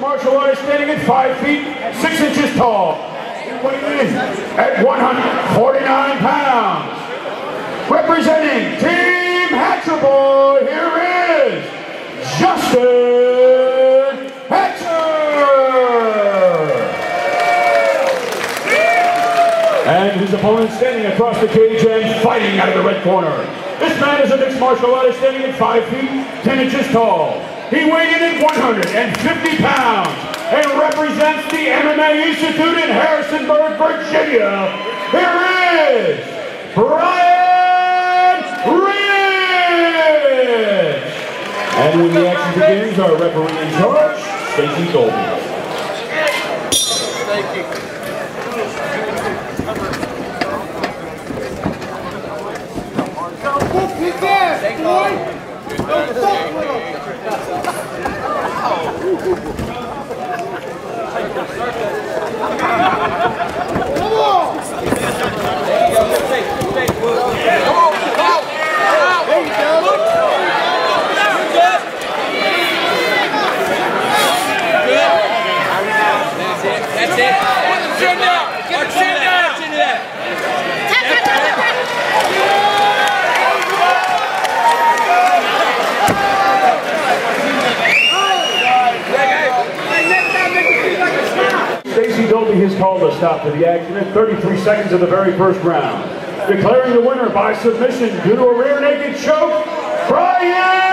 martial artist standing at 5 feet 6 inches tall. Weighing in at 149 pounds. Representing Team Hatcher Boy, here is Justin Hatcher! And his opponent standing across the cage and fighting out of the red corner. This man is a mixed martial artist standing at 5 feet 10 inches tall. He weighed in at 150 pounds and represents the MMA Institute in Harrisonburg, Virginia. Here is Brian Rich! And when the action begins, our referee in charge, Stacey Dolby. Thank you. Whoop his ass, boy! Don't fuck with him! Come on! There you go. Stay. Come on, out. There you go. That's it. Put the chin down. Get the chin down. Stacey Dolby has called a stop to the action at 33 seconds of the very first round. Declaring the winner by submission due to a rear naked choke, Brian